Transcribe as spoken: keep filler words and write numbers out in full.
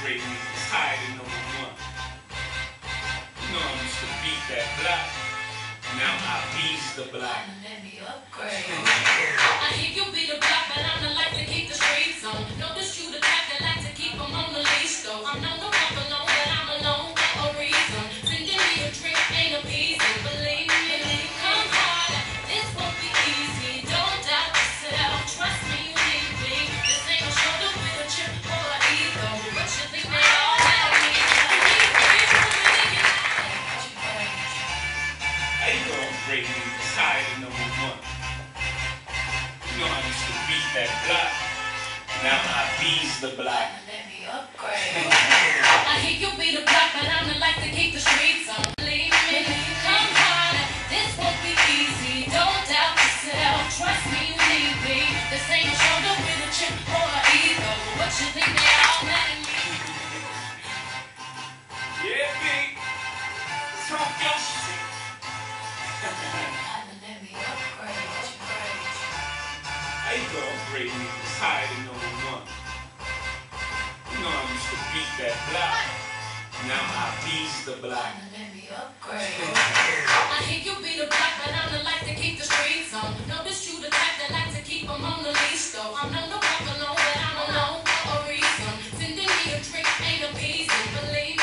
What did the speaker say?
great niggas tired of number one. You know I used to beat that block. Now I bees the block. Let me upgrade. I hear you be the block, but I'm the like to keep the streets on. Notice you the type that like to keep them on the leash, though. I'm known to walk alone, but I'm alone for a reason. Sending me a drink ain't a piece, believe me. Come harder, this won't be easy. Don't doubt yourself, trust me, you need me. This ain't a shoulder with a chip or a ego. What you think they all have me? How you doing, great niggas tired of number one? You know I used to beat that block. Now I bees the block. Let me upgrade. I hear you be the block, but I'm the like to keep the streets on. Believe me, come harder, this won't be easy. Don't doubt yourself, trust me, you need me. This ain't a shoulder with a chip or a ego. What you think they all mad at me? Yeah, big. Talk your shit. Let me upgrade, upgrade. How you doing, great niggas tired of number one? You know I used to beat that block. Now I bees the block. Let me upgrade. I hear you be the block, but I'm the like to keep the streets on. Notice you the type that like to keep them on the leash, though. I'm known to walk alone, but I'm alone for a reason. Sending me a drink ain't a piece, believe